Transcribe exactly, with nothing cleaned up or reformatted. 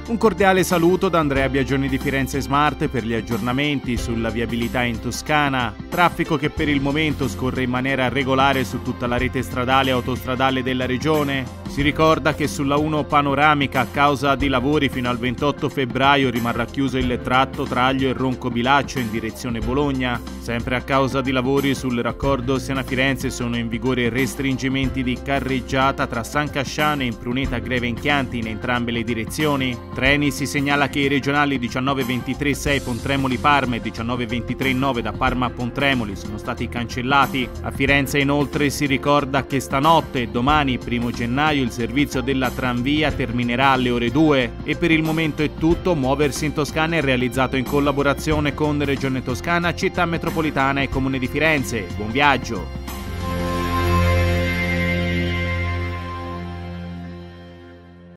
Un cordiale saluto da Andrea Biagioni di Firenze Smart per gli aggiornamenti sulla viabilità in Toscana. Traffico che per il momento scorre in maniera regolare su tutta la rete stradale e autostradale della regione. Si ricorda che sulla uno panoramica a causa di lavori fino al ventotto febbraio rimarrà chiuso il tratto Traglio e Ronco Bilaccio in direzione Bologna. Sempre a causa di lavori sul raccordo Siena-Firenze sono in vigore restringimenti di carreggiata tra San Casciano e Impruneta Greve in Chianti in entrambe le direzioni. Treni si segnala che i regionali diciannove ventitré sei Pontremoli-Parma e diciannove ventitré nove da Parma a Pontremoli sono stati cancellati. A Firenze inoltre si ricorda che stanotte e domani, primo gennaio, il servizio della tranvia terminerà alle ore due. E per il momento è tutto. Muoversi in Toscana è realizzato in collaborazione con Regione Toscana, Città Metropolitana e Comune di Firenze. Buon viaggio!